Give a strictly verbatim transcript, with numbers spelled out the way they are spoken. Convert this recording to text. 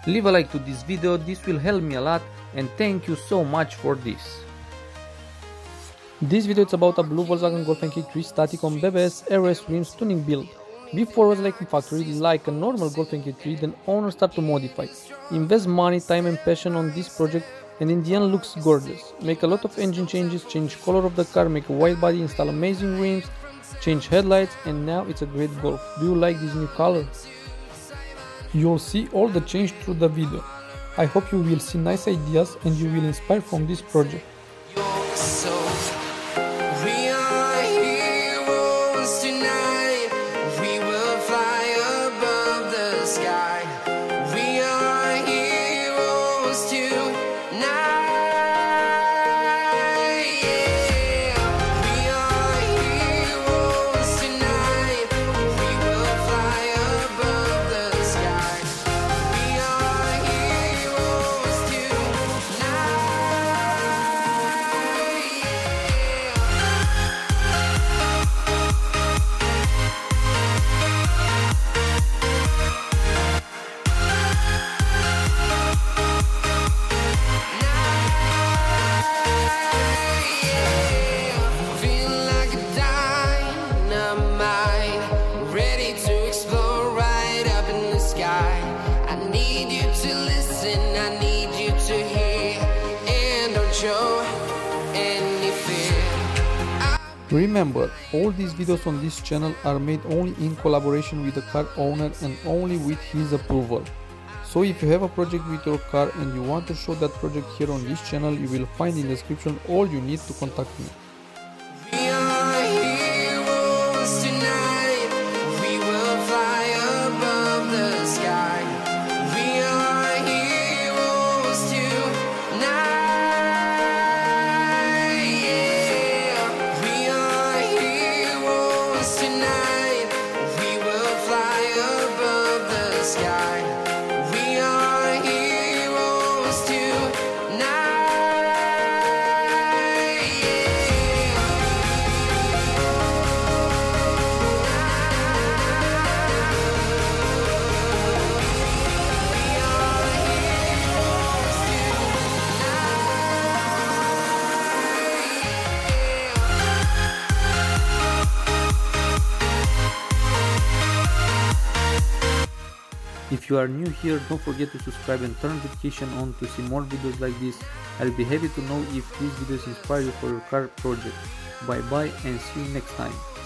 Leave a like to this video, this will help me a lot, and thank you so much for this. This video is about a blue Volkswagen Golf N K three static on B B S R S rims tuning build. Before was like in factory, like a normal Golf N K three, then owner start to modify. Invest money, time and passion on this project, and in the end looks gorgeous. Make a lot of engine changes, change color of the car, make a wide body, install amazing rims, change headlights, and now it's a great Golf. Do you like this new color? You'll see all the change through the video. I hope you will see nice ideas and you will inspire from this project. Remember, all these videos on this channel are made only in collaboration with the car owner and only with his approval. So if you have a project with your car and you want to show that project here on this channel, you will find in the description all you need to contact me. If you are new here, don't forget to subscribe and turn notification on to see more videos like this. I'll be happy to know if these videos inspire you for your car project. Bye bye and see you next time.